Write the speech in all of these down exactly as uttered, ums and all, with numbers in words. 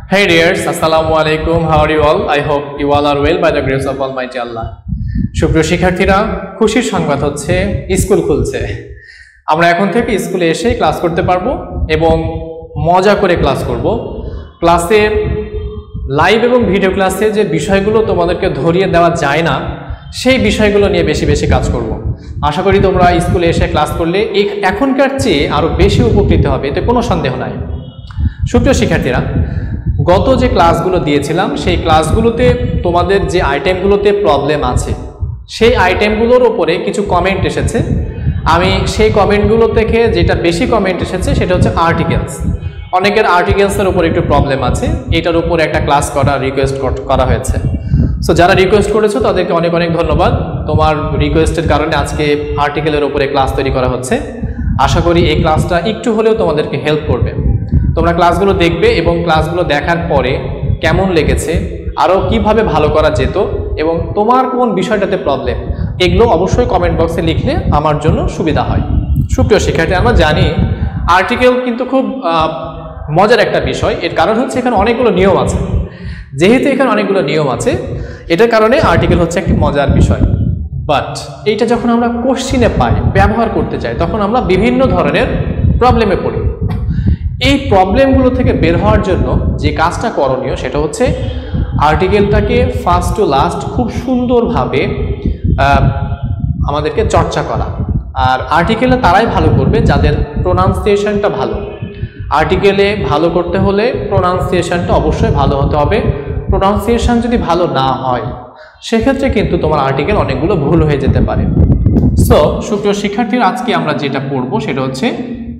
Hey dears, Assalamu alaikum. How are you all? I hope you all are well by the grace of Almighty Allah. সুপ্রিয় শিক্ষার্থীরা, খুশির সংবাদ হচ্ছে school খুলছে। আমরা এখন থেকে স্কুলে এসে ক্লাস করতে পারবো এবং মজা করে ক্লাস করব। ক্লাসের লাইভ এবং ভিডিও ক্লাসে যে বিষয়গুলো তোমাদেরকে ধরিয়ে দেওয়া যায় না, সেই বিষয়গুলো নিয়ে বেশি বেশি কাজ করব। আশা করি তোমরা স্কুলে এসে ক্লাস করলে এখনকার চেয়ে আরো বেশি উপকৃত হবে, এতে কোনো সন্দেহ নাই। সুপ্রিয় শিক্ষার্থীরা, গত যে ক্লাসগুলো দিয়েছিলাম সেই ক্লাসগুলোতে তোমাদের যে আইটেমগুলোতে প্রবলেম আছে সেই আইটেমগুলোর উপরে কিছু কমেন্ট এসেছে। আমি সেই কমেন্টগুলো থেকে যেটা বেশি কমেন্ট এসেছে সেটা হচ্ছে আর্টিকেলস। অনেকের আর্টিকেলসের উপর একটু প্রবলেম আছে, এটার উপর একটা ক্লাস করার রিকোয়েস্ট করা হয়েছে। সো যারা রিকোয়েস্ট করেছো তাদেরকে অনেক অনেক ধন্যবাদ। তোমার রিকোয়েস্টের কারণে আজকে আর্টিকেলের উপরে ক্লাস তৈরি করা হচ্ছে। আশা করি এই ক্লাসটা একটু হলেও তোমাদেরকে হেল্প করবে। তোমরা ক্লাসগুলো দেখবে এবং ক্লাসগুলো দেখার পরে কেমন লেগেছে, আরও কিভাবে ভালো করা যেত এবং তোমার কোন বিষয়টাতে প্রবলেম, এগুলো অবশ্যই কমেন্ট বক্সে লিখলে আমার জন্য সুবিধা হয়। সুপ্রিয় শিক্ষার্থী, আমরা জানি আর্টিকেল কিন্তু খুব মজার একটা বিষয়। এর কারণ হচ্ছে এখানে অনেকগুলো নিয়ম আছে। যেহেতু এখানে অনেকগুলো নিয়ম আছে, এটার কারণে আর্টিকেল হচ্ছে একটি মজার বিষয়। বাট এইটা যখন আমরা কোশ্চিনে পাই, ব্যবহার করতে চাই, তখন আমরা বিভিন্ন ধরনের প্রবলেমে পড়ি। এই প্রবলেমগুলো থেকে বের হওয়ার জন্য যে কাজটা করণীয় সেটা হচ্ছে আর্টিকেলটাকে ফার্স্ট টু লাস্ট খুব সুন্দরভাবে আমাদেরকে চর্চা করা। আর আর্টিকেলে তারাই ভালো করবে যাদের প্রোনাউন্সিয়েশনটা ভালো। আর্টিকেলে ভালো করতে হলে প্রোনাউন্সিয়েশনটা অবশ্যই ভালো হতে হবে। প্রোনাউন্সিয়েশন যদি ভালো না হয় সেক্ষেত্রে কিন্তু তোমার আর্টিকেল অনেকগুলো ভুল হয়ে যেতে পারে। সো সুপ্রিয় শিক্ষার্থীরা, আজকে আমরা যেটা পড়বো সেটা হচ্ছে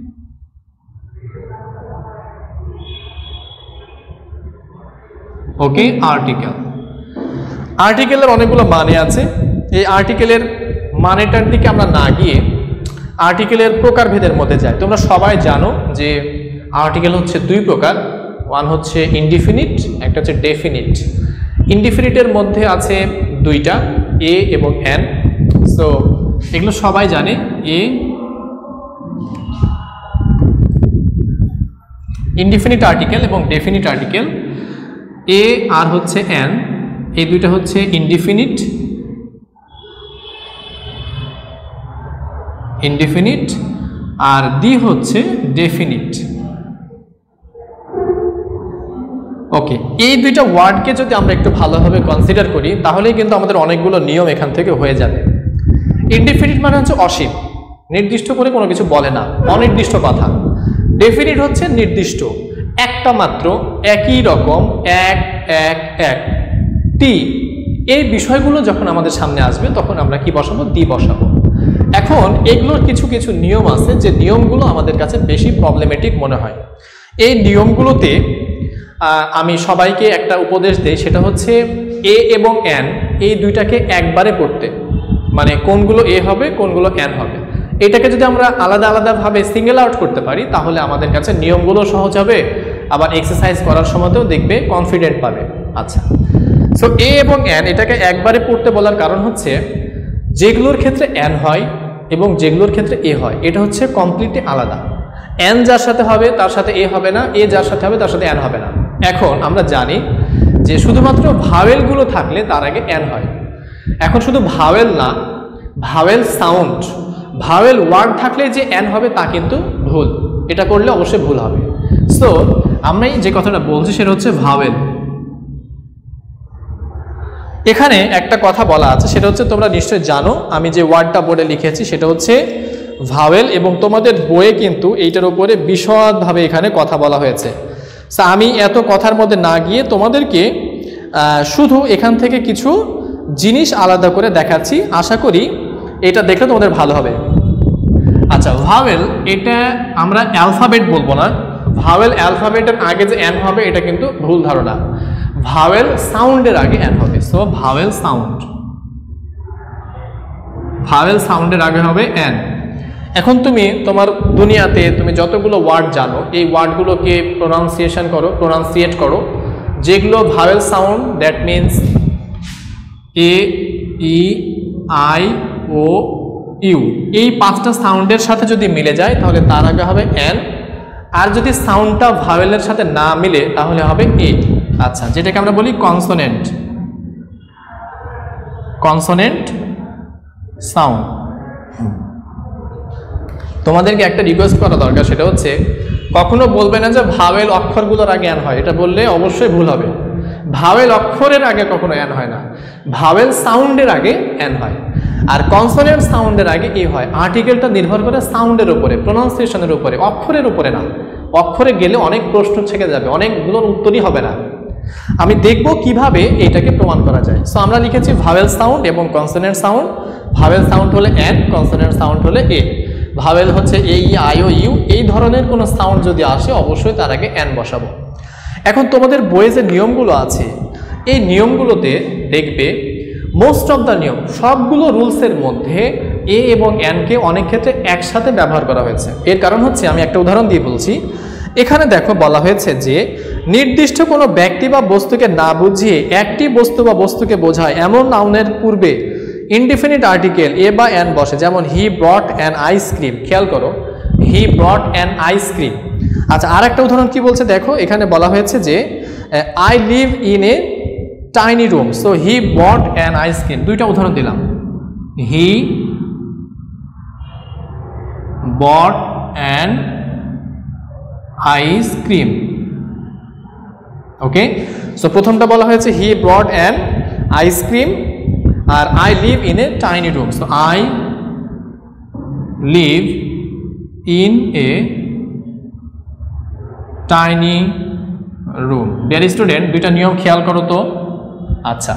ওকে আর্টিকেল। আর্টিকেলের অনেকগুলো মানে আছে। এই আর্টিকেলের মানেটার দিকে আমরা না গিয়ে আর্টিকেলের প্রকারভেদের মধ্যে যাই। তোমরা সবাই জানো যে আর্টিকেল হচ্ছে দুই প্রকার। ওয়ান হচ্ছে ইনডিফিনিট, একটা হচ্ছে ডেফিনিট। ইনডিফিনিটের মধ্যে আছে দুইটা, এ এবং এন। সো এগুলো সবাই জানে। এ ইনডিফিনিট আর্টিকেল এবং ডেফিনিট আর্টিকেল। এ আর হচ্ছে এন, এই দুইটা হচ্ছে ইনডিফিনিট ইনডিফিনিট আর দি হচ্ছে ডেফিনিট। ওকে, এই দুইটা ওয়ার্ডকে যদি আমরা একটু ভালোভাবে কনসিডার করি তাহলেই কিন্তু আমাদের অনেকগুলো নিয়ম এখান থেকে হয়ে যাবে। ইনডিফিনিট মানে হচ্ছে অসীম, নির্দিষ্ট করে কোনো কিছু বলে না, অনির্দিষ্ট কথা। ডেফিনিট হচ্ছে নির্দিষ্ট, একটা মাত্র, একই রকম, এক এক এক টি। এই বিষয়গুলো যখন আমাদের সামনে আসবে তখন আমরা কি বসাবো? দি বসাবো। এখন এগুলোর কিছু কিছু নিয়ম আছে যে নিয়মগুলো আমাদের কাছে বেশি প্রবলেমেটিক মনে হয়। এই নিয়মগুলোতে আমি সবাইকে একটা উপদেশ দেই, সেটা হচ্ছে এ এবং এন এই দুইটাকে একবারে পড়তে, মানে কোনগুলো এ হবে কোনগুলো এন হবে। এটাকে যদি আমরা আলাদা আলাদাভাবে সিঙ্গেল আউট করতে পারি তাহলে আমাদের কাছে নিয়মগুলো সহজ হবে, আবার এক্সারসাইজ করার সময়তেও দেখবে কনফিডেন্ট পাবে। আচ্ছা, সো এ এবং এন এটাকে একবারে পড়তে বলার কারণ হচ্ছে যেগুলোর ক্ষেত্রে এন হয় এবং যেগুলোর ক্ষেত্রে এ হয় এটা হচ্ছে কমপ্লিটলি আলাদা। এন যার সাথে হবে তার সাথে এ হবে না, এ যার সাথে হবে তার সাথে এন হবে না। এখন আমরা জানি যে শুধুমাত্র ভাওয়েলগুলো থাকলে তার আগে এন হয়। এখন শুধু ভাওয়েল না, ভাওয়েল সাউন্ড, ভাওয়েল ওয়ার্ড থাকলে যে এন হবে তা কিন্তু ভুল। এটা করলে অবশ্যই ভুল হবে। সো আমরা যে কথাটা বলছি সেটা হচ্ছে ভাওয়েল। এখানে একটা কথা বলা আছে, সেটা হচ্ছে তোমরা নিশ্চয়ই জানো, আমি যে ওয়ার্ডটা বোর্ডে লিখেছি সেটা হচ্ছে ভাওয়েল এবং তোমাদের বইয়ে কিন্তু এইটার উপরে বিশদভাবে এখানে কথা বলা হয়েছে। সো আমি এত কথার মধ্যে না গিয়ে তোমাদেরকে শুধু এখান থেকে কিছু জিনিস আলাদা করে দেখাচ্ছি। আশা করি এটা দেখলে তোমাদের ভালো হবে। আচ্ছা, ভাওয়েল এটা আমরা অ্যালফাবেট বলবো না। ভাওয়েল অ্যালফাবেটের আগে যে এন হবে এটা কিন্তু ভুল ধারণা। ভাওয়েল সাউন্ডের আগে এন হবে। সো ভাওয়েল সাউন্ড, ভাওয়েল সাউন্ডের আগে হবে এন। এখন তুমি তোমার দুনিয়াতে তুমি যতগুলো ওয়ার্ড জানো এই ওয়ার্ডগুলোকে প্রোনাউন্সিয়েশন করো, প্রোনাউন্সিয়েট করো। যেগুলো vowel sound, that means A, E, I, O, U, এই পাঁচটা সাউন্ডের সাথে যদি মিলে যায় তাহলে তার আগে হবে এন, আর যদি সাউন্ডটা ভাওয়েলের সাথে না মিলে তাহলে হবে এ। আচ্ছা, যেটাকে আমরা বলি কনসোনেন্ট, কনসোনেন্ট সাউন্ড। তোমাদেরকে একটা রিকোয়েস্ট করা দরকার, সেটা হচ্ছে কখনো বলবে না যে ভাওয়েল অক্ষরগুলোর আগে অ্যান হয়, এটা বললে অবশ্যই ভুল হবে। ভাওয়েল অক্ষরের আগে কখনো অ্যান হয় না, ভাওয়েল সাউন্ডের আগে অ্যান হয়। আর কনসোনেন্ট সাউন্ডের আগে কি হয়, আর্টিকেলটা নির্ভর করে সাউন্ডের উপরে, প্রোনাউন্সিয়েশনের উপরে, অক্ষরের উপরে না। অক্ষরে গেলে অনেক প্রশ্ন থেকে যাবে, অনেকগুলোর উত্তরই হবে না। আমি দেখব কিভাবে এটাকে প্রমাণ করা যায়। সো আমরা লিখেছি ভাওয়েল সাউন্ড এবং কনসোনেন্ট সাউন্ড। ভাওয়েল সাউন্ড হলে এন, কনসোনেন্ট সাউন্ড হলে এ। ভাওয়েল হচ্ছে এ, ই, আই, ও, ইউ, এই ধরনের কোনো সাউন্ড যদি আসে অবশ্যই তার আগে এন বসাবো। এখন তোমাদের বইয়ে যে নিয়মগুলো আছে, এই নিয়মগুলোতে দেখবে মোস্ট অফ দ্য নিয়ম, সবগুলো রুলসের মধ্যে এ এবং এনকে অনেক ক্ষেত্রে একসাথে ব্যবহার করা হয়েছে। এর কারণ হচ্ছে, আমি একটা উদাহরণ দিয়ে বলছি। এখানে দেখো বলা হয়েছে যে নির্দিষ্ট কোনো ব্যক্তি বা বস্তুকে না বুঝিয়ে একটি বস্তু বা বস্তুকে বোঝায় এমন নাউনের পূর্বে ইনডিফিনিট আর্টিকেল এ বা এন বসে। যেমন হি ব্রট অ্যান আইসক্রিম, খেয়াল করো, হি ব্রট অ্যান আইসক্রিম। আচ্ছা, আর একটা উদাহরণ কি বলছে দেখো, এখানে বলা হয়েছে যে I live in a tiny room, so he bought an ice cream. দুইটা উদাহরণ দিলাম, he bought an ice cream. Okay, so প্রথমটা বলা হয়েছে হি ব্রট অ্যান আইসক্রিম, আর I live in a tiny room, so I live in a tiny room. Dear student, দুইটা নিয়ম খেয়াল করো তো। আচ্ছা,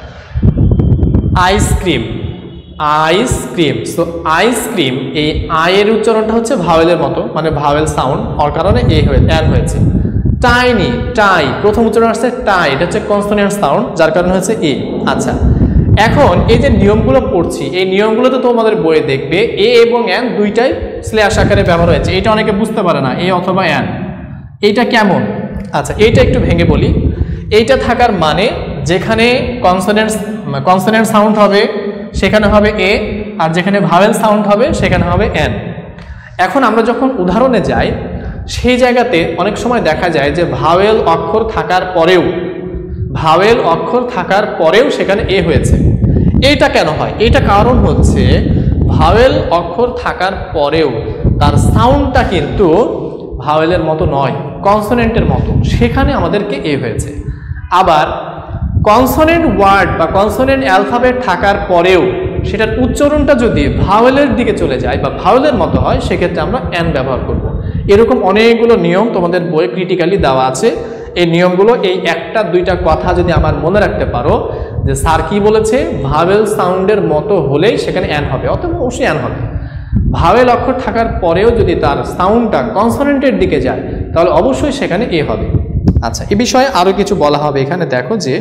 আইসক্রিম, আইসক্রিম, সো আইসক্রিম, এই আয়ের উচ্চারণটা হচ্ছে ভাওয়েলের মতো, মানে ভাওয়েল সাউন্ড, ওর কারণে এ হয়ে অ্যান হয়েছে। টাইনি, টাই, প্রথম উচ্চারণ আসছে টাই, এটা হচ্ছে কনসোনেন্ট সাউন্ড, যার কারণে হচ্ছে এ। আচ্ছা, এখন এই যে নিয়মগুলো পড়ছি, এই নিয়মগুলো তো তোমাদের বইয়ে দেখবে এ এবং অ্যান দুইটাই স্ল্যাশ আকারে ব্যবহার হয়েছে। এটা অনেকে বুঝতে পারে না, এ অথবা অ্যান, এইটা কেমন। আচ্ছা, এইটা একটু ভেঙে বলি। এইটা থাকার মানে যেখানে কনসোনেন্ট কনসোনেন্ট সাউন্ড হবে সেখানে হবে এ, আর যেখানে ভাওয়েল সাউন্ড হবে সেখানে হবে এন। এখন আমরা যখন উদাহরণে যাই, সেই জায়গাতে অনেক সময় দেখা যায় যে ভাওয়েল অক্ষর থাকার পরেও ভাওয়েল অক্ষর থাকার পরেও সেখানে এ হয়েছে। এইটা কেন হয়? এইটা কারণ হচ্ছে ভাওয়েল অক্ষর থাকার পরেও তার সাউন্ডটা কিন্তু ভাওয়েলের মতো নয়, কনসোনেন্টের মতো, সেখানে আমাদেরকে এ হয়েছে। আবার কনসোনেন্ট ওয়ার্ড বা কনসোনেন্ট অ্যালফাবেট থাকার পরেও সেটার উচ্চারণটা যদি ভাওয়েলের দিকে চলে যায় বা ভাওয়েলের মতো হয়, সেক্ষেত্রে আমরা এন ব্যবহার করব। এরকম অনেকগুলো নিয়ম তোমাদের বইয়ে ক্রিটিক্যালি দেওয়া আছে। এই নিয়মগুলো, এই একটা দুইটা কথা যদি আমার মনে রাখতে পারো যে স্যার কি বলেছে, ভাওয়েল সাউন্ডের মতো হলেই সেখানে এন হবে, অথবা অবশ্যই এন হবে। ভাওয়েল অক্ষর থাকার পরেও যদি তার সাউন্ডটা কনসোনেন্টের দিকে যায় তাহলে অবশ্যই সেখানে এ হবে। আচ্ছা, এ বিষয়ে আরও কিছু বলা হবে। এখানে দেখো যে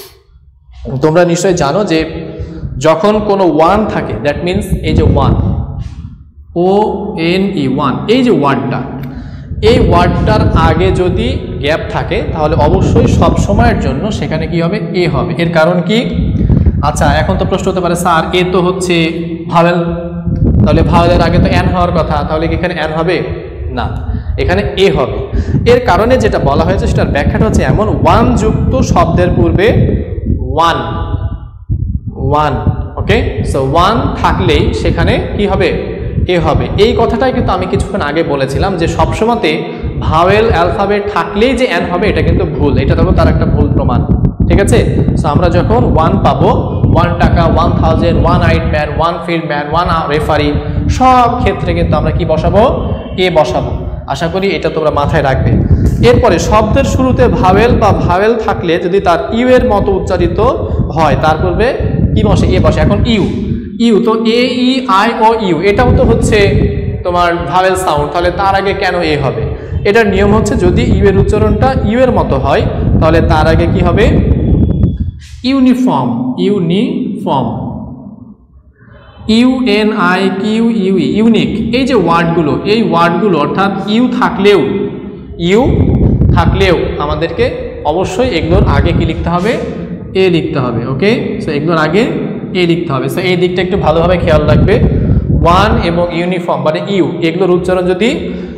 তোমরা নিশ্চয়ই জানো যে যখন কোনো ওয়ান থাকে, দ্যাট মিনস এই যে one, O N E, one, এই যে ওয়ার্ডটা, এই ওয়ার্ডটার আগে যদি গ্যাপ থাকে তাহলে অবশ্যই সব সময়ের জন্য সেখানে কি হবে, এ হবে। এর কারণ কি? আচ্ছা, এখন তো প্রশ্ন হতে পারে স্যার এ তো হচ্ছে ভাওয়েল, তাহলে ভাওয়েলের আগে তো এন হওয়ার কথা, তাহলে কি এখানে এন হবে? না, এখানে এ হবে। এর কারণে যেটা বলা হয়েছে সেটার ব্যাখ্যাটা হচ্ছে এমন, ওয়ান যুক্ত শব্দের পূর্বে one, one, okay, so one থাকলেই সেখানে কি হবে, এ হবে। এই কথাটাই কিন্তু আমি কিছুক্ষণ আগে বলেছিলাম যে সবসময়তে ভাওয়েল অ্যালফাবেট থাকলেই যে এন হবে, এটা কিন্তু ভুল। এটা দেখো তার একটা ভুল প্রমাণ, ঠিক আছে। সো আমরা যখন ওয়ান পাবো, ওয়ান টাকা, one thousand, one eight man, one field man, one referee, সব ক্ষেত্রে কিন্তু আমরা কি বসাবো, এ বসাবো। আশা করি এটা তোমরা মাথায় রাখবে। এরপরে শব্দের শুরুতে ভাওয়েল বা ভাওয়েল থাকলে যদি তার ইউ এর মতো উচ্চারিত হয়, তার পূর্বে কি বসে, এ বসে। এখন ইউ, ইউ তো এ ই আই ও ইউ, এটাও তো হচ্ছে তোমার ভাওয়েল সাউন্ড, তাহলে তার আগে কেন এ হবে? এটার নিয়ম হচ্ছে যদি ইউ এর উচ্চারণটা ইউ এর মতো হয় তাহলে তার আগে কি হবে, uniform, uniform, U N I Q U, unique, এই যে ওয়ার্ডগুলো, এই ওয়ার্ডগুলো অর্থাৎ ইউ থাকলেও, ইউ থাকলেও আমাদেরকে অবশ্যই এগুলোর আগে কি লিখতে হবে, এ লিখতে হবে। ওকে, সো এগুলোর আগে এ লিখতে হবে। সো এই দিকটা একটু ভালোভাবে খেয়াল রাখবে। ওয়ান এবং ইউনিফর্ম মানে ইউ, এগুলোর উচ্চারণ যদি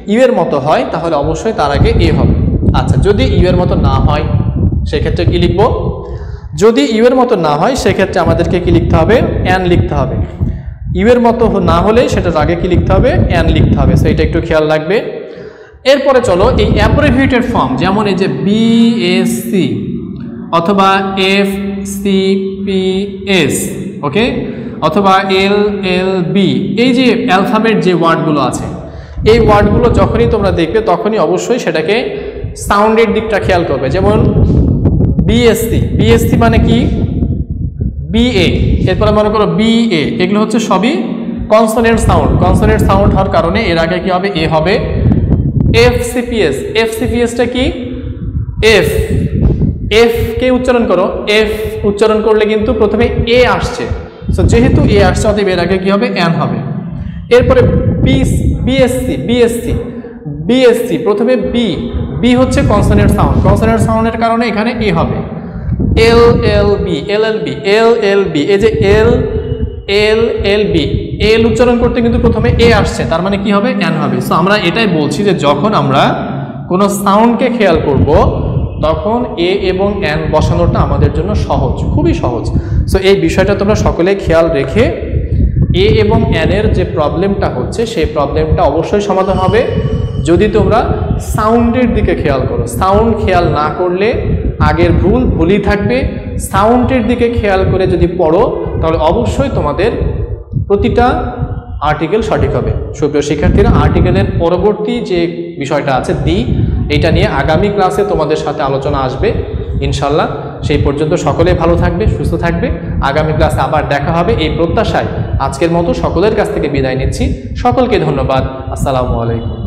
ইউ এর মতো হয় তাহলে অবশ্যই তার আগে এ হবে। আচ্ছা, যদি ইউ এর মতো না হয় সেক্ষেত্রে কি লিখব? যদি ইউ এর মতো না হয় সেক্ষেত্রে আমাদেরকে কি লিখতে হবে? এন লিখতে হবে। ইউ এর মতো না হলে সেটার আগে কি লিখতে হবে? এন লিখতে হবে। সো এটা একটু খেয়াল রাখবে। এরপরে চলো এই অ্যাব্রিভিয়েটেড ফর্ম, যেমন এই যে বিএসসি অথবা F C P S, okay, অথবা এল এল বি, এই যে অ্যালফাবেট যে ওয়ার্ডগুলো আছে, এই ওয়ার্ডগুলো যখনই তোমরা দেখবে তখনই অবশ্যই সেটাকে সাউন্ডের দিকটা খেয়াল করবে। যেমন বিএসসি, বিএসসি মানে কি? বিএ, এরপরে মনে করো বিএ, এগুলো হচ্ছে সবই কনসোনেন্ট সাউন্ড। কনসোনেন্ট সাউন্ড হওয়ার কারণে এর আগে কি হবে? এ হবে। এফসিপিএস, এফসিপিএসটা কি? এফ, এফ কে উচ্চারণ করো, এফ উচ্চারণ করলে কিন্তু প্রথমে এ আসছে, সো যেহেতু এ আসছে অতএব এর আগে কি হবে? এন হবে। এরপরে বি বিএসসি, বিএসসি বিএসসি প্রথমে বি, বি হচ্ছে কনসোনেন্ট সাউন্ড, কনসোনেন্ট সাউন্ডের কারণে এখানে এ হবে। L L B, L L B, L L B, এই যে এল এল এল বি, এল উচ্চারণ করতে কিন্তু প্রথমে এ আসছে, তার মানে কি হবে? এন হবে। সো আমরা এটাই বলছি যে যখন আমরা কোনো সাউন্ডকে খেয়াল করব তখন এ এবং এন বসানোটা আমাদের জন্য সহজ, খুবই সহজ। সো এই বিষয়টা তোমরা সকলে খেয়াল রেখে এ এবং এন এর যে প্রবলেমটা হচ্ছে সেই প্রবলেমটা অবশ্যই সমাধান হবে যদি তোমরা সাউন্ডের দিকে খেয়াল করো। সাউন্ড খেয়াল না করলে আগের ভুল ভুলই থাকবে। সাউন্ডের দিকে খেয়াল করে যদি পড়ো তাহলে অবশ্যই তোমাদের প্রতিটা আর্টিকেল সঠিক হবে। সুপ্রিয় শিক্ষার্থীরা, আর্টিকেলের পরবর্তী যে বিষয়টা আছে দি, এটা নিয়ে আগামী ক্লাসে তোমাদের সাথে আলোচনা আসবে ইনশাল্লাহ। সেই পর্যন্ত সকলেই ভালো থাকবে, সুস্থ থাকবে। আগামী ক্লাসে আবার দেখা হবে এই প্রত্যাশায় আজকের মতো সকলের কাছ থেকে বিদায় নিচ্ছি। সকলকে ধন্যবাদ। আসসালামু আলাইকুম।